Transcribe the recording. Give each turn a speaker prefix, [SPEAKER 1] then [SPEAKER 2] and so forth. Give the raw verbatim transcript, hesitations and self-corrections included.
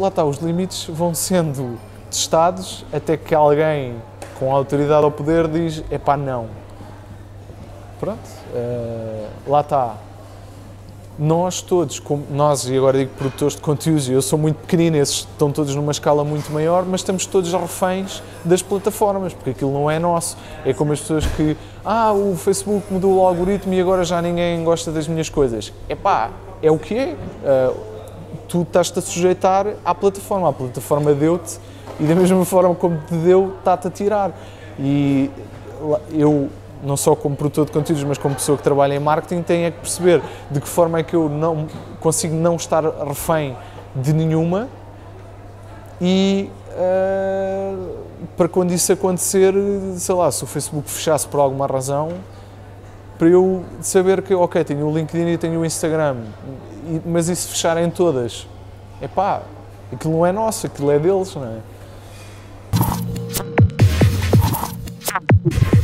[SPEAKER 1] lá está, os limites vão sendo testados até que alguém com autoridade ao poder diz, epá, não. Pronto, uh, lá está. Nós todos, como nós, e agora digo produtores de conteúdos, eu sou muito pequenino, esses estão todos numa escala muito maior, mas estamos todos reféns das plataformas, porque aquilo não é nosso. É como as pessoas que, ah, o Facebook mudou o algoritmo e agora já ninguém gosta das minhas coisas. Epá, é o que é. Uh, tu estás-te a sujeitar à plataforma, a plataforma deu-te e da mesma forma como te deu, está-te a tirar. E eu, não só como produtor de conteúdos, mas como pessoa que trabalha em marketing, tenho é que perceber de que forma é que eu não consigo não estar refém de nenhuma e uh, para quando isso acontecer, sei lá, se o Facebook fechasse por alguma razão, para eu saber que, ok, tenho o LinkedIn e tenho o Instagram, mas e se fecharem todas? Epá, aquilo não é nosso, aquilo é deles, não é?